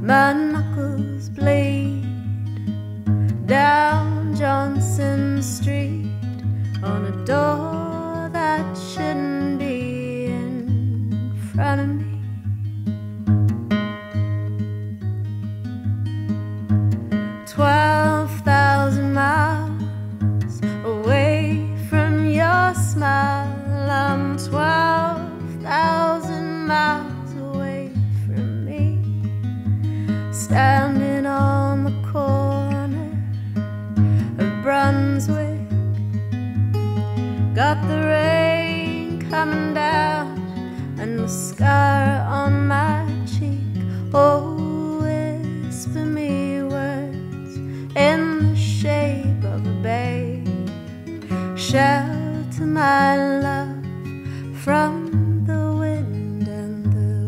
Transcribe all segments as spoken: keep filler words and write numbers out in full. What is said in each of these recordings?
my knuckles bleed down Johnson Street on a door that shouldn't be in front of me. Twelve thousand miles away from your smile, I'm twelve thousand miles away from me, standing on the corner of Brunswick. Got the rain coming down and the scar on my cheek. Oh, whisper me words in the shape of a babe, shelter my love from the wind and the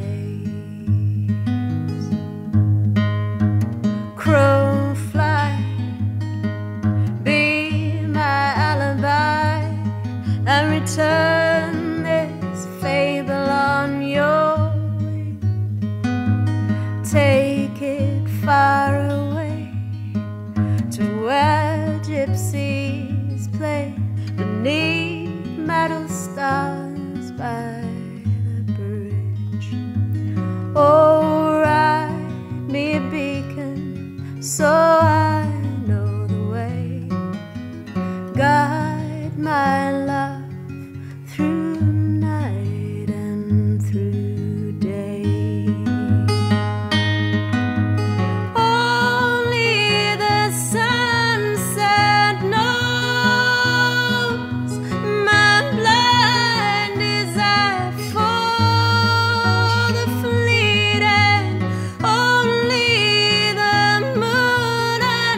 waves. Crow fly, be my alibi, and return this fable on your wing. Take it far away to where gypsies play beneath metal stars by the bridge. Oh, write me a beacon so I know the way. Guide my love through night and through day. Only the sunset knows my blind desire for the fleet, and only the moon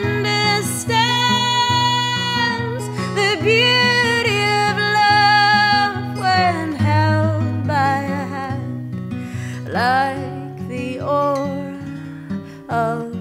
understands the beauty of love when held by a hand, like the aura of